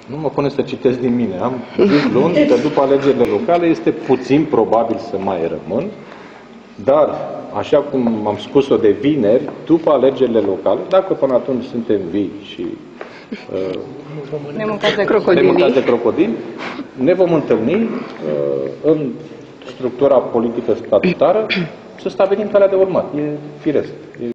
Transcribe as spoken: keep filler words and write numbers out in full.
Nu mă pune să citesc din mine. Am zis luni că după alegerile locale este puțin probabil să mai rămân, dar, așa cum am spus-o de vineri, după alegerile locale, dacă până atunci suntem vii și uh, ne mâncați de crocodili, ne, mâncați de crocodili, ne vom întâlni uh, în structura politică statutară să stabilim calea de urmat. E firesc. E